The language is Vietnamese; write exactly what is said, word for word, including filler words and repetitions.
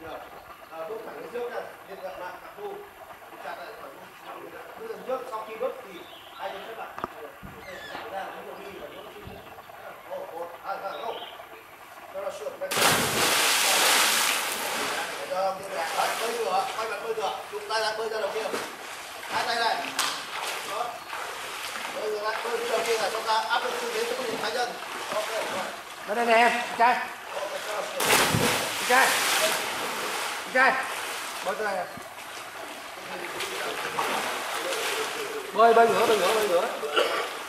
Được. À, bước thẳng lên trước này, liên gặp lại cặp đu. Chặt lại khỏi bước lên trước, sau khi bước thì hai chân khép lại. Chạy ra những đường đi và những đường đi. Một, một, hai, ba, go. Đó là sườn bên. Để cho kia này, đấy, bơi ngửa, quay mặt bơi ngửa, chụp tay lại bơi ra đầu kia. Hai tay này. Đó. Bơi ngửa lại, bơi đi đầu kia này, chúng ta áp lực tư thế cho mình hai chân. Ok, rồi. Đây đây này em, trai. Trai. Trai. Bơi cái này. Bơi bơi ngửa, bơi ngửa, bơi ngửa.